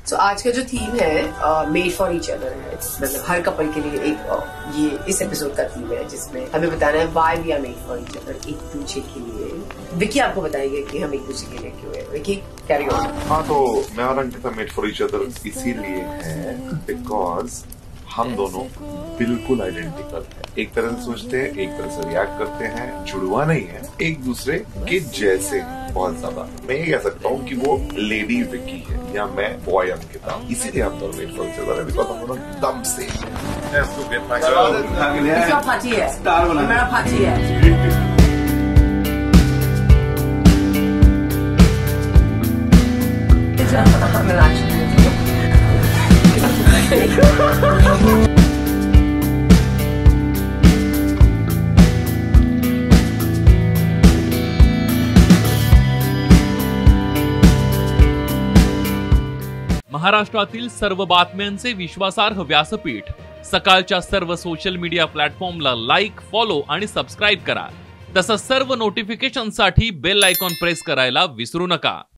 So, आज का जो थीम है मेड फॉर ईच अदर है, मतलब हर कपल के लिए एक ये इस एपिसोड का थीम है जिसमें हमें बताना है why we are made for each other, एक दूसरे के लिए। विकी आपको बताएंगे कि हम एक दूसरे के लिए क्यों है। Vicky carry on. हाँ, तो मैं और Ankita made for each other इसीलिए है बिकॉज हम दोनों बिल्कुल आइडेंटिकल हैं। एक तरह से सोचते हैं, एक तरह से रिएक्ट करते हैं, जुड़वा नहीं है, एक दूसरे के जैसे बहुत ज्यादा। मैं ये कह सकता हूँ कि वो लेडी विकी है या मैं बॉय अंकिता, इसीलिए हम दोनों मेड फॉर ईच अदर है बिकॉज हम दोनों दम से पार्टी है, मेरा पार्टी है। महाराष्ट्रातील सर्व बातम्यांचे विश्वासार्ह व्यासपीठ सकाळच्या सर्व सोशल मीडिया प्लॅटफॉर्मला लाईक, फॉलो आणि सबस्क्राईब करा। तसंच सर्व नोटिफिकेशनसाठी बेल आयकॉन प्रेस करायला विसरू नका।